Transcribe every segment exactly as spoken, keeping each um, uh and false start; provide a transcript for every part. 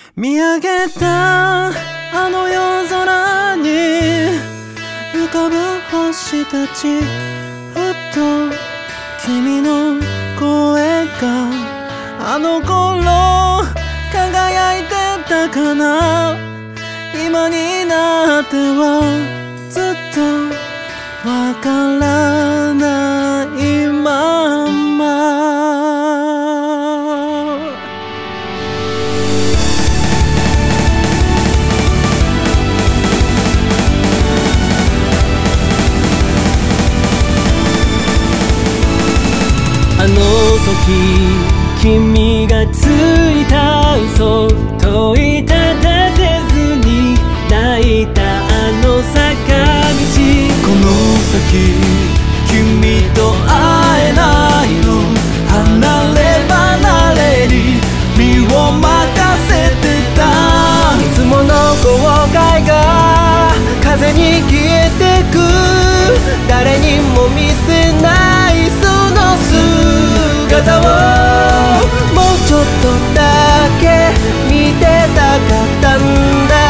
見上げたあの夜空に浮かぶ星たち、ふっと君の声があの頃輝いてたかな。今になってはずっとわからないまま。あの時君がついた嘘問いただせずに泣いたあの坂道、この先君と会えないの、離れ離れに身を任せてた。いつもの後悔が風に消えてく、誰にも見せないその姿をもうちょっとだけ見てたかったんだ。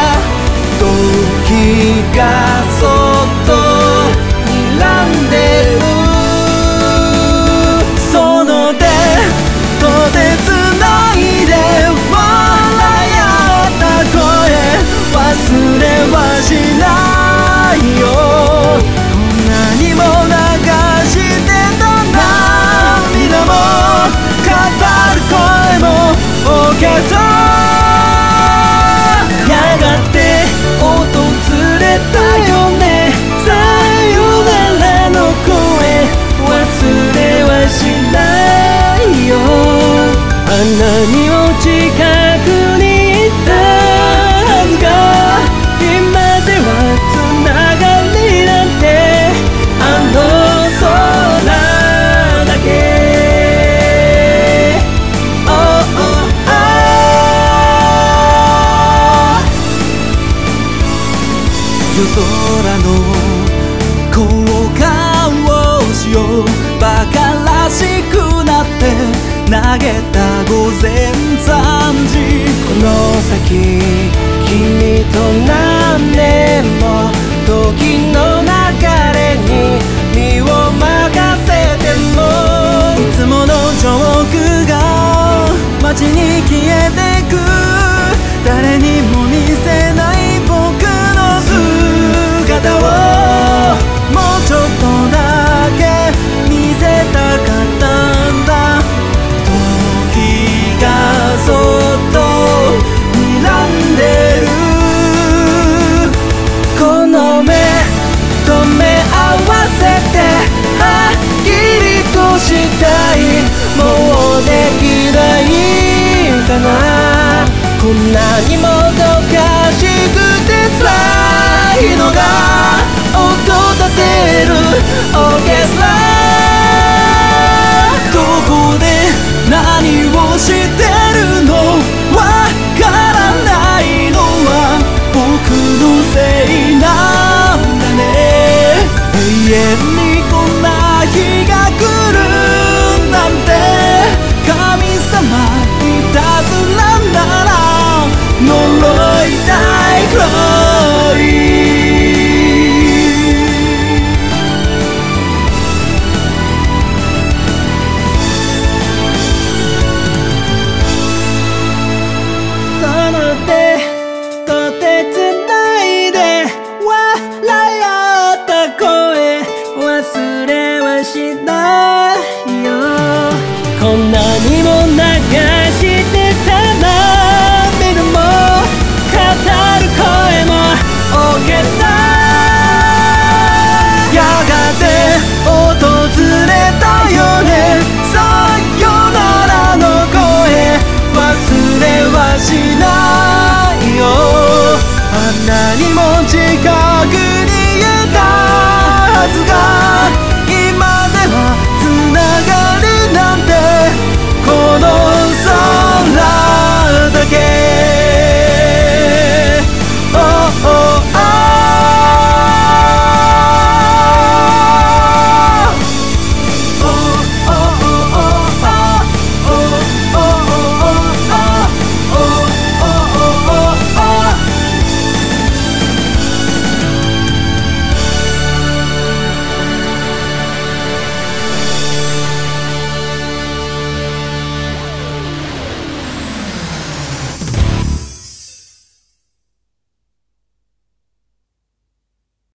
時がそっと睨んでる、その手と手つないで笑い合った声忘れはしないよ。こんなにも流してた涙も語る声も多けど、やがて訪れたよね、さよならの声忘れはしないよ。あんなにも近くにいたはずが今ではつながりなんてあの空だけ。夜空の交換をしよう、馬鹿らしくなって投げた午前さんじ、この先君と何年も時の流れに身を任せても、いつものジョークが街に消えてく、誰にも見せない僕の姿をもうちょっとだけ見せたかったんだ。時がそっと睨んでる、この目と目合わせてはっきりとしたい、もうできないかな。こんなにも